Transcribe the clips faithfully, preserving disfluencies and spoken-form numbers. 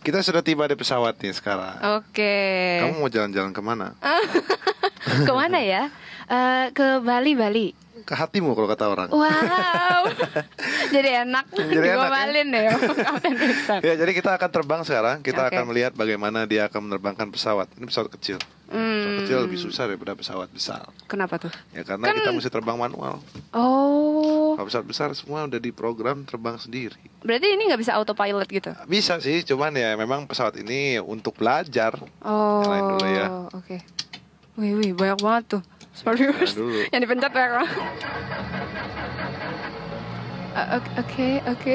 Kita sudah tiba di pesawat nih sekarang. Oke. Kamu mau jalan-jalan kemana? Kemana ya? Uh, ke Bali, Bali. Ke hatimu kalau kata orang. Wow. Jadi enak. Jadi enak Digobalin ya? Ya. Ya, jadi kita akan terbang sekarang. Kita okay. akan melihat bagaimana dia akan menerbangkan pesawat. Ini pesawat kecil. Hmm. Pesawat kecil lebih susah daripada pesawat besar. Kenapa tuh? Ya karena kan... kita mesti terbang manual. Oh. Kalau pesawat besar semua udah diprogram terbang sendiri. Berarti ini nggak bisa autopilot gitu? Bisa sih, cuman ya memang pesawat ini untuk belajar. Oh. Nyalain dulu ya. Oke. Okay. Wih, wih, banyak banget tuh. Smart viewers. Nah, yang dipencet banyak banget. Oke, oke.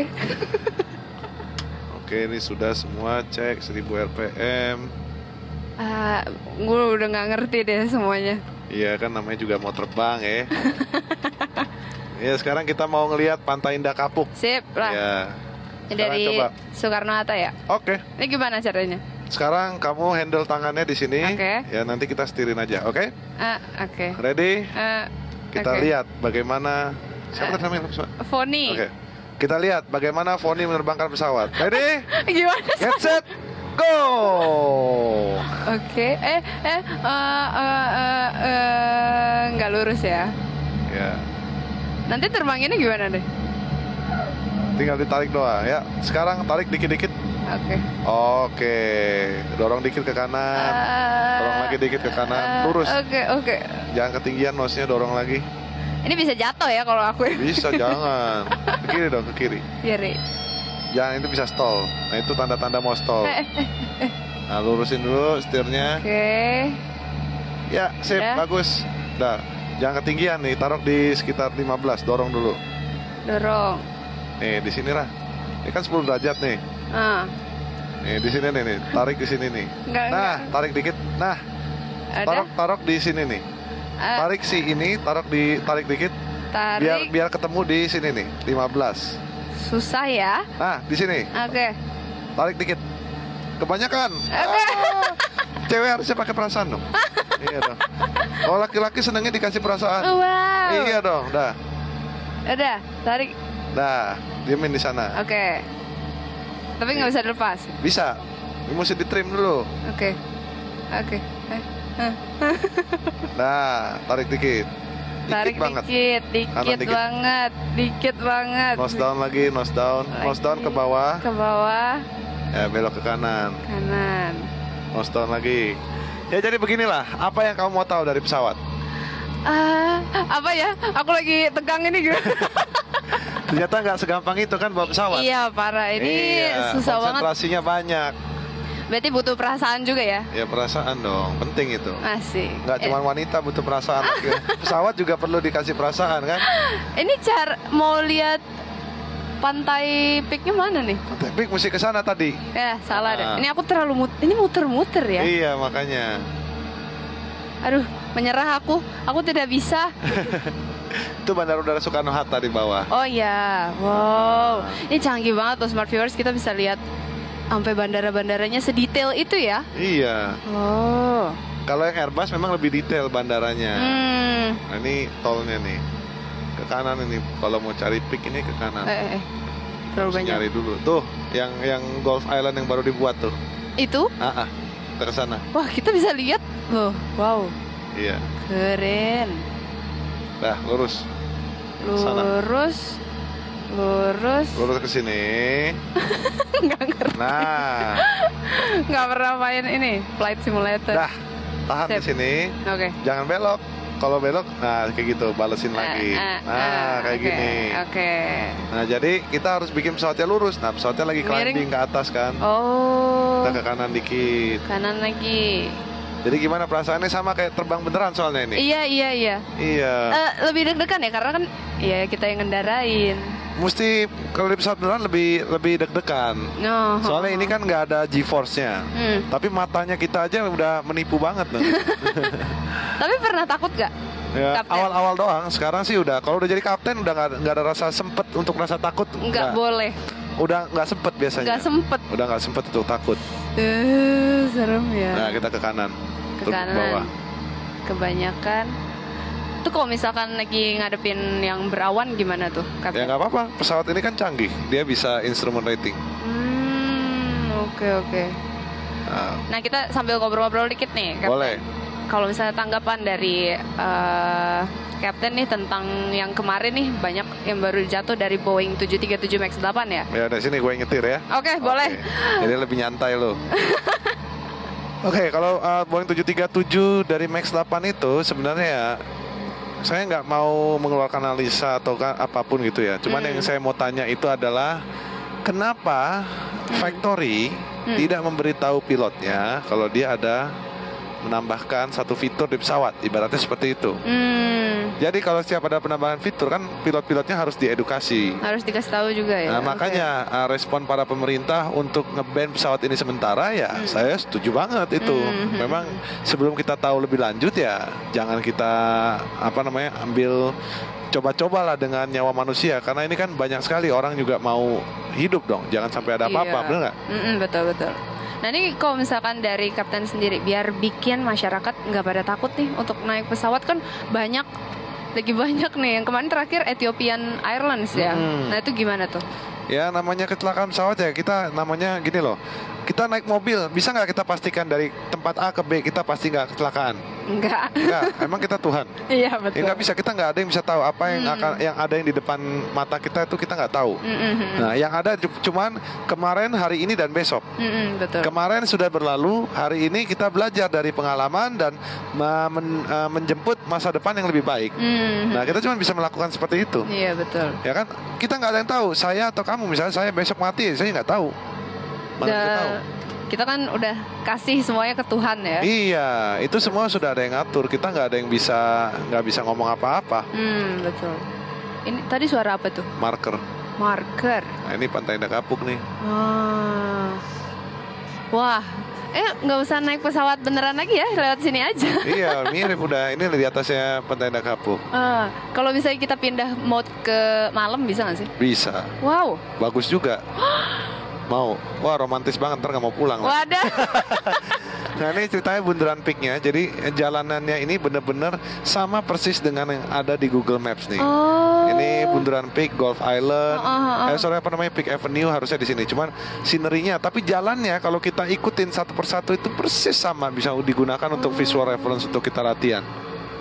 Oke, ini sudah semua cek seribu R P M. Uh, gue udah nggak ngerti deh semuanya. Iya kan namanya juga mau terbang ya. Ya sekarang kita mau ngelihat Pantai Indah Kapuk. Sip lah. Ya. Dari coba. Soekarno-Hatta ya. Oke. Ini gimana caranya? Sekarang kamu handle tangannya di sini. Oke. Okay. Ya nanti kita setirin aja, oke? Okay? Uh, oke. Okay. Ready? Uh, kita okay. lihat bagaimana. Siapa uh, namanya? Foni. Oke. Okay. Kita lihat bagaimana Foni menerbangkan pesawat. Ready? Gimana? Get set. Go. Oke. Okay. Eh eh uh, uh, uh, uh, nggak lurus ya? Ya. Nanti terbanginnya gimana deh? Tinggal ditarik doang ya. Sekarang tarik dikit-dikit. Oke. Okay. Oke. Dorong dikit ke kanan. Uh, dorong lagi dikit ke kanan. Lurus. Oke, okay, oke. Okay. Jangan ketinggian nose-nya, dorong lagi. Ini bisa jatuh ya kalau aku. Bisa, jangan. Ke kiri dong, ke kiri. Kiri. Jangan, itu bisa stall. Nah, itu tanda-tanda mau stall. Eh, eh, eh. Nah, lurusin dulu setirnya. Oke. Okay. Ya, sip, Udah. bagus. Dah. Jangan ketinggian nih, taruh di sekitar lima belas, dorong dulu. Dorong. Nih, di sini lah. Ini kan sepuluh derajat nih. Ah. Nih, di sini nih, nih. Tarik di sini nih. Enggak, nah, enggak. tarik dikit. Nah. Taruh taruh di sini nih. Uh, tarik si ini, taruh di tarik dikit. Tarik. Biar biar ketemu di sini nih, lima belas. Susah ya? Nah, di sini. Oke. Okay. Tarik dikit. Kebanyakan. Oke. Okay. Ah, cewek harusnya pakai perasaan dong. Iya dong. Kalau laki-laki senangnya dikasih perasaan. Wow. Iya dong, dah. Udah, tarik. Dah, diemin di sana. Oke. Okay. Tapi nggak bisa dilepas. Bisa. Ini mesti ditrim dulu. Oke. Okay. Oke. Okay. Eh. Nah, tarik dikit. Dikit tarik banget. dikit, dikit, dikit banget, dikit banget. Nose down lagi, nose down, lagi. Nose down ke bawah. Ke bawah. Ya, belok ke kanan. Kanan. Nose down lagi. Ya jadi beginilah, apa yang kamu mau tahu dari pesawat? Ah, uh, apa ya? Aku lagi tegang ini gitu. Ternyata nggak segampang itu kan bawa pesawat. Iya, parah. Ini iya, susah banget. Konsentrasinya banyak. Berarti butuh perasaan juga ya? Ya perasaan dong, penting itu. Asik. Nggak cuma wanita butuh perasaan. Pesawat juga perlu dikasih perasaan kan? Ini cara mau lihat pantai peaknya mana nih? Pantai peak mesti ke sana tadi. Ya salah nah. deh. Ini aku terlalu mut ini muter-muter ya? Iya makanya. Aduh, menyerah aku. Aku tidak bisa. Itu Bandara Udara Soekarno-Hatta di bawah. Oh iya, wow. Ini canggih banget tuh smart viewers. Kita bisa lihat sampai bandara-bandaranya sedetail itu ya? Iya. Oh. Kalau yang Airbus memang lebih detail bandaranya. Hmm. Nah, ini tolnya nih. Ke kanan ini. Kalau mau cari peak ini ke kanan. Eh, eh. Terlalu banyak. Nyari dulu. Tuh, yang yang Golf Island yang baru dibuat tuh. Itu? Ah, ah. Kita ke sana. Wah, kita bisa lihat loh. Wow. Iya. Keren. Dah, lurus. Sana. Lurus. Lurus. Lurus ke sini. Nggak ngerti. Nah. Nggak pernah main ini flight simulator. Dah, tahan di sini. Oke. Okay. Jangan belok. Kalau belok, nah kayak gitu, balesin uh, lagi. Uh, nah, uh, kayak okay. gini. Oke. Okay. Nah, jadi kita harus bikin pesawatnya lurus. Nah, pesawatnya lagi climbing ke atas kan. Oh. Kita ke kanan dikit. Kanan lagi. Jadi gimana perasaannya, sama kayak terbang beneran soalnya ini? Iya, iya, iya. Iya. Uh, lebih deg-degan ya, karena kan ya kita yang ngendarain. Mesti kalau di pesawat beneran lebih lebih deg-degan. No. Soalnya ini kan nggak ada G-force-nya. Hmm. Tapi matanya kita aja udah menipu banget loh. Tapi pernah takut gak? Ya, awal-awal doang. Sekarang sih udah. Kalau udah jadi kapten udah nggak nggak ada rasa sempet untuk rasa takut. Nggak boleh. Udah nggak sempet biasanya. Nggak sempet. Udah nggak sempet untuk takut. Eh, serem ya. Nah, kita ke kanan. Ke kanan. Bawah. Kebanyakan. Tuh kalau misalkan lagi ngadepin yang berawan gimana tuh, kapten? Ya nggak apa-apa. Pesawat ini kan canggih. Dia bisa instrument rating. Hmm, oke. Oke oke. Nah, Nah kita sambil ngobrol-ngobrol dikit nih, Kapten. boleh. Kalau misalnya tanggapan dari uh, Kapten nih tentang yang kemarin nih banyak yang baru jatuh dari Boeing tujuh tiga tujuh Max delapan ya. Ya dari sini gue nyetir ya. Oke, boleh. Jadi lebih nyantai lo. Oke, kalau uh, Boeing tujuh tiga tujuh dari Max delapan itu sebenarnya ya saya nggak mau mengeluarkan analisa atau kan apapun gitu ya. Cuman Hmm. yang saya mau tanya itu adalah kenapa factory Hmm. tidak memberitahu pilotnya kalau dia ada menambahkan satu fitur di pesawat, ibaratnya seperti itu. Hmm, Jadi kalau setiap ada penambahan fitur kan pilot-pilotnya harus diedukasi. harus dikasih tahu juga ya. Nah, Oke. makanya uh, respon para pemerintah untuk nge-ban pesawat ini sementara ya Hmm. saya setuju banget itu. Hmm. Memang sebelum kita tahu lebih lanjut ya jangan kita apa namanya ambil coba-cobalah dengan nyawa manusia karena ini kan banyak sekali orang juga mau hidup dong. Jangan sampai ada apa-apa, Iya. benar nggak? Mm-mm, betul betul. Nah ini kalau misalkan dari Kapten sendiri, biar bikin masyarakat nggak pada takut nih untuk naik pesawat kan banyak, lagi banyak nih. Yang kemarin terakhir Ethiopian Airlines ya. Mm-mm. Nah itu gimana tuh? Ya namanya kecelakaan pesawat ya kita namanya gini loh. Kita naik mobil bisa nggak kita pastikan dari tempat A ke B kita pasti nggak kecelakaan? Enggak. Enggak, emang kita Tuhan. Iya Ya betul. nggak bisa, kita nggak ada yang bisa tahu apa yang Hmm. akan yang ada yang di depan mata kita itu kita nggak tahu. Mm-mm. Nah, yang ada cu- cuman kemarin, hari ini dan besok. Mm-mm, betul. Kemarin sudah berlalu, hari ini kita belajar dari pengalaman dan me- men- eh, menjemput masa depan yang lebih baik. Mm-mm. Nah, kita cuma bisa melakukan seperti itu. Iya betul. Ya kan? Kita nggak ada yang tahu. Saya atau kamu misalnya saya besok mati, saya nggak tahu. Mana bisa Da- tahu? Kita kan udah kasih semuanya ke Tuhan ya. Iya, itu semua sudah ada yang ngatur. Kita nggak ada yang bisa nggak bisa ngomong apa-apa. Hmm betul. Ini tadi suara apa tuh? Marker. Marker. Nah, ini Pantai Indah Kapuk nih. Ah. Wah, eh nggak usah naik pesawat beneran lagi ya, lewat sini aja. Iya, mirip udah. Ini di atasnya Pantai Indah Kapuk. Ah, kalau misalnya kita pindah mode ke malam bisa nggak sih? Bisa. Wow, Bagus juga. Mau. Wah, romantis banget. Ntar nggak mau pulang. lah. wadah. Nah, ini ceritanya Bundaran Peak-nya. Jadi jalanannya ini bener-bener sama persis dengan yang ada di Google Maps nih. Oh. Ini Bundaran Peak, Golf Island. Oh, oh, oh. Eh, sorry apa namanya Peak Avenue harusnya di sini. Cuman sinerinya, tapi jalannya kalau kita ikutin satu persatu itu persis sama, bisa digunakan untuk visual reference untuk kita latihan.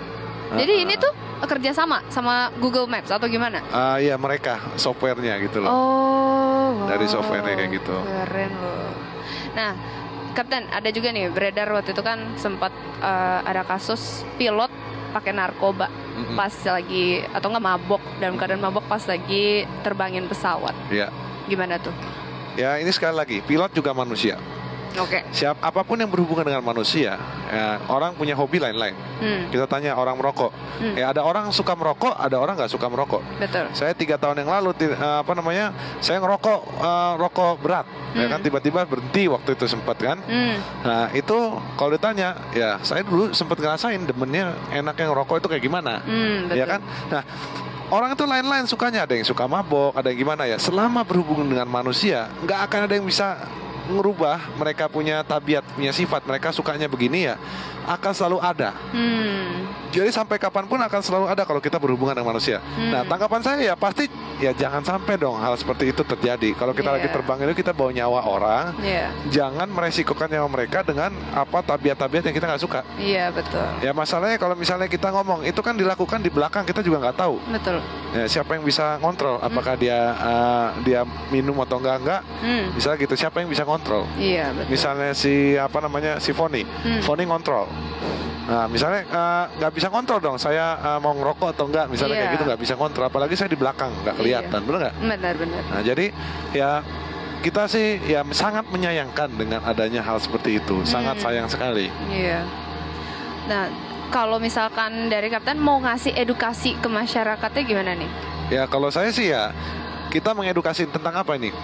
Jadi ini tuh kerja sama sama Google Maps atau gimana? Ah, iya mereka softwarenya gitu loh. Oh, Dari wow. softwarenya kayak gitu. Keren loh. Nah, Kapten, ada juga nih beredar waktu itu kan sempat eh, ada kasus pilot pakai narkoba Mm-mm. pas lagi atau nggak mabok, dalam keadaan mabok pas lagi terbangin pesawat. Ya, Gimana tuh? ya ini sekali lagi pilot juga manusia. Oke. Siap apapun yang berhubungan dengan manusia, ya, orang punya hobi lain-lain. Hmm, Kita tanya orang merokok, Hmm. ya ada orang suka merokok, ada orang nggak suka merokok. betul. Saya tiga tahun yang lalu ti- eh, apa namanya, saya ngerokok eh, rokok berat, ya Hmm. kan tiba-tiba berhenti waktu itu sempat kan. Hmm, Nah itu kalau ditanya, ya saya dulu sempat ngerasain demennya enaknya ngerokok itu kayak gimana, hmm, betul. ya kan. Nah orang itu lain-lain sukanya, ada yang suka mabok, ada yang gimana ya. Selama berhubungan dengan manusia, nggak akan ada yang bisa ngerubah mereka punya tabiat, punya sifat. Mereka sukanya begini ya, akan selalu ada. Hmm, Jadi sampai kapanpun akan selalu ada kalau kita berhubungan dengan manusia. Hmm. Nah tanggapan saya ya pasti ya jangan sampai dong hal seperti itu terjadi. Kalau kita Iya. lagi terbang itu kita bawa nyawa orang, iya, jangan meresikokan nyawa mereka dengan apa tabiat-tabiat yang kita nggak suka. iya betul, Ya masalahnya kalau misalnya kita ngomong itu kan dilakukan di belakang, kita juga nggak tahu. betul. Ya, siapa yang bisa ngontrol? Apakah dia uh, dia minum atau enggak enggak? Hmm, Misalnya gitu, siapa yang bisa ngontrol? iya betul. Misalnya si apa namanya si Foni, Hmm. Foni ngontrol. Nah, misalnya uh, nggak bisa ngontrol dong. Saya uh, mau ngerokok atau enggak? Misalnya Iya. kayak gitu nggak bisa ngontrol. Apalagi saya di belakang nggak kelihatan, bener nggak? Benar-benar. Nah, jadi ya kita sih ya sangat menyayangkan dengan adanya hal seperti itu. Sangat Hmm. sayang sekali. Iya. Nah, kalau misalkan dari Kapten mau ngasih edukasi ke masyarakatnya gimana nih? Ya kalau saya sih ya kita mengedukasi tentang apa ini?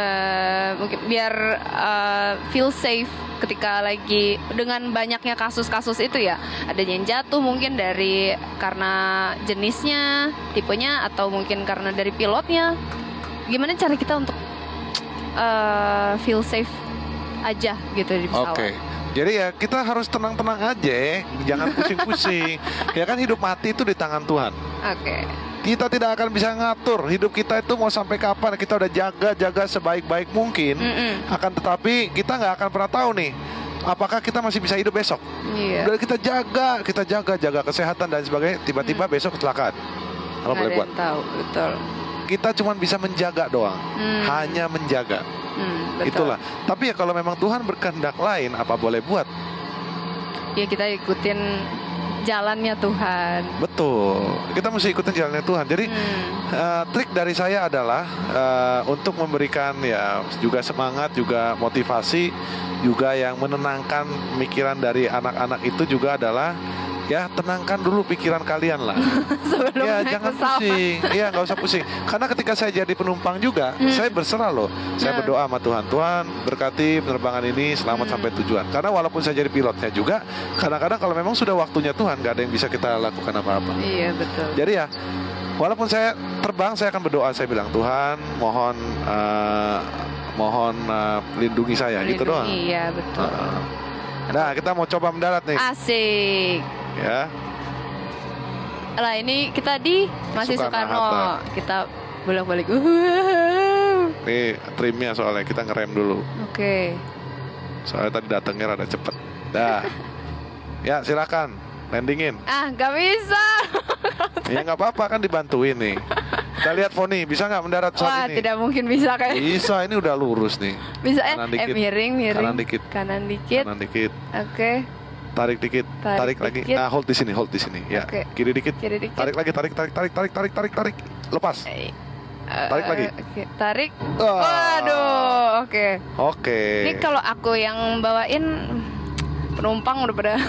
Eh, mungkin biar eh, feel safe ketika lagi dengan banyaknya kasus-kasus itu ya, ada yang jatuh mungkin dari karena jenisnya, tipenya, atau mungkin karena dari pilotnya. Gimana cara kita untuk eh, feel safe aja gitu di pesawat? Oke. Jadi ya kita harus tenang-tenang aja, jangan pusing-pusing. Ya kan hidup mati itu di tangan Tuhan. Oke. Kita tidak akan bisa ngatur hidup kita itu mau sampai kapan. Kita udah jaga-jaga sebaik-baik mungkin. Mm-mm. Akan tetapi kita nggak akan pernah tahu nih apakah kita masih bisa hidup besok. Iya. Udah kita jaga, kita jaga, jaga kesehatan dan sebagainya. Tiba-tiba Hmm. besok kecelakaan. Kalau Nggak boleh ada buat. yang tahu, betul. Kita cuma bisa menjaga doang. Hmm. Hanya menjaga. Hmm, betul. Itulah. Tapi ya kalau memang Tuhan berkehendak lain, apa boleh buat? Ya kita ikutin jalannya Tuhan. Betul. Kita mesti ikutin jalannya Tuhan. Jadi Hmm. uh, trik dari saya adalah uh, untuk memberikan ya juga semangat, juga motivasi, juga yang menenangkan pikiran dari anak-anak itu juga adalah ya tenangkan dulu pikiran kalian lah. Sebelum Ya naik jangan pesawat. pusing. Iya nggak usah pusing. Karena ketika saya jadi penumpang juga, Hmm. saya berserah loh. Saya Hmm. berdoa sama Tuhan. Tuhan berkati penerbangan ini selamat Hmm. sampai tujuan. Karena walaupun saya jadi pilotnya juga, kadang-kadang kalau memang sudah waktunya Tuhan, nggak ada yang bisa kita lakukan apa-apa. Iya betul. Jadi ya, walaupun saya terbang, saya akan berdoa. Saya bilang Tuhan, mohon, uh, mohon uh, lindungi saya, gitu doang. Iya betul. Uh, Nah, kita mau coba mendarat nih, Asik. ya. Lah ini kita di masih Soekarno Soekarno. Hatta. Kita bolak-balik. Wow. Nih trimnya soalnya kita ngerem dulu. Oke. Soalnya tadi datangnya rada cepet. Dah. Ya silakan landingin. Ah nggak bisa. Ya nggak apa-apa kan dibantuin nih. Kita lihat Foni bisa nggak mendarat Wah saat ini? tidak mungkin bisa kayak. Bisa, ini udah lurus nih. Bisa eh, Kanan eh dikit. miring miring. Kanan dikit. Kanan dikit. Kanan dikit. Oke. Tarik dikit. Tarik Tarik, lagi. dikit. Nah hold di sini, hold di sini. Ya. Oke. Kiri dikit. Kiri dikit. Tarik lagi, tarik, tarik, tarik, tarik, tarik, tarik, tarik. Lepas. Eh, Tarik lagi. Oke, tarik. Ah. Waduh, oke. Oke. Ini kalau aku yang bawain penumpang udah pada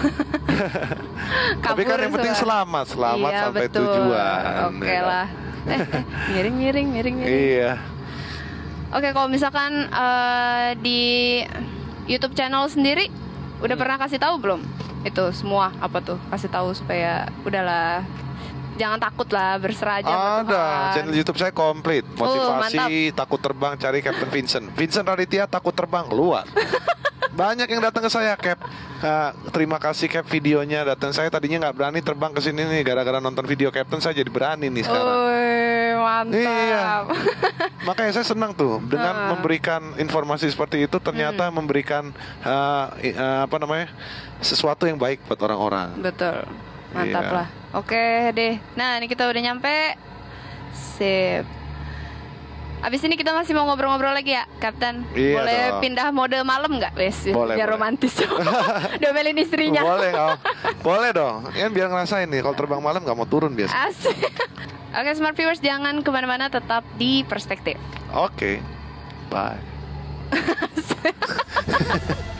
Tapi kan yang penting semua. selamat, selamat Iya, sampai betul. tujuan. Oke ya kan? lah. Eh, eh, miring, miring, miring, miring. Iya. Oke, kalau misalkan eh, di YouTube channel sendiri udah Hmm. pernah kasih tahu belum? Itu semua apa tuh? Kasih tahu supaya udahlah, jangan takut lah, berserah aja sama Ada, Tuhan. channel YouTube saya komplit. Oh, Motivasi, takut terbang, cari Captain Vincent. Vincent Raditya takut terbang, keluar. Banyak yang datang ke saya, Cap. Uh, terima kasih Cap videonya datang. Saya tadinya nggak berani terbang ke sini nih, gara-gara nonton video Captain saya jadi berani nih sekarang. Woi, mantap. Iya. Makanya saya senang tuh dengan Ah. memberikan informasi seperti itu, ternyata Hmm. memberikan uh, i- uh, apa namanya sesuatu yang baik buat orang-orang. Betul. Mantap Iya. lah. Oke deh. Nah, ini kita udah nyampe. Sip. Abis ini kita masih mau ngobrol-ngobrol lagi ya, Kapten? Iya Boleh dong. pindah mode malam nggak, Wes? Boleh, Biar boleh. romantis. Domelin istrinya. Boleh, oh. Boleh dong. Ya biar ngerasain nih, kalau terbang malam nggak mau turun biasa. Asik. Oke, smart viewers, jangan kemana-mana, tetap di perspektif. Oke, bye.